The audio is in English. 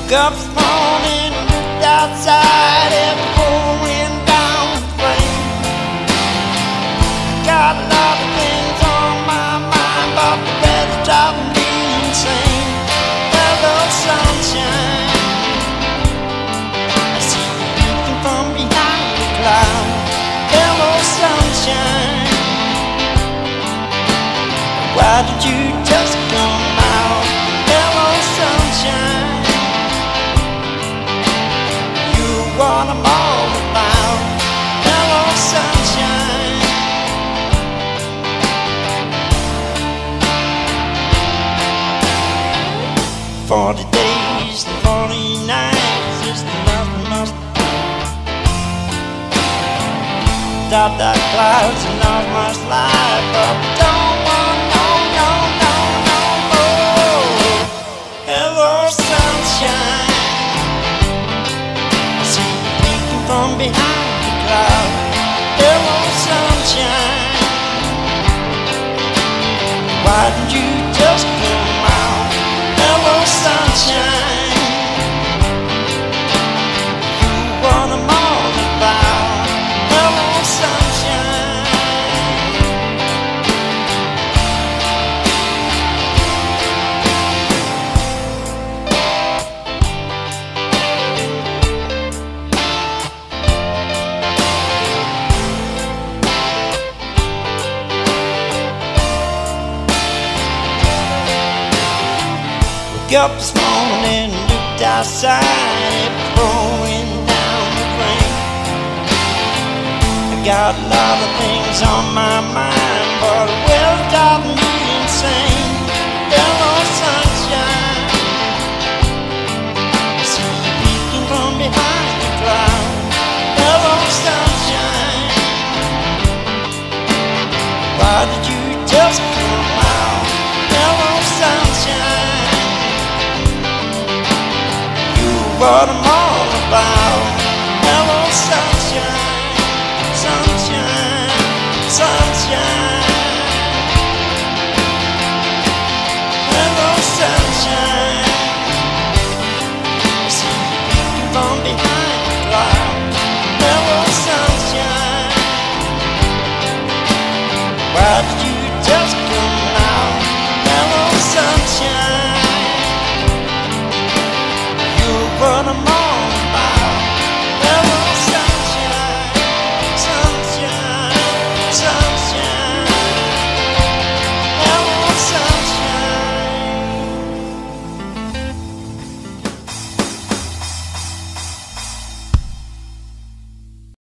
Woke up this morning, looked outside, it was pouring down with rain. Got a lot of things on my mind, but the weather's driving me insane. Hello, sunshine, I see you peeking from behind the cloud. Hello, sunshine, why did you just come out? Hello, sunshine, you're what I'm all about. Hello, sunshine, 40 days and 40 nights, just nothing must stop that clouds and not much life, but we don't want no more. Hello, sunshine, I see you peeking from behind the cloud. Hello, sunshine, why didn't you just come out? Hello, sunshine, you're what I'm all about. Hello, sunshine. Woke up this morning, looked outside, it was pouring down with rain. I got a lot of things on my mind, but the weather's driving me insane. Hello, sunshine, I see you peeking from behind the cloud. Hello, sunshine, why did you just come out? Hello, sunshine, what am I?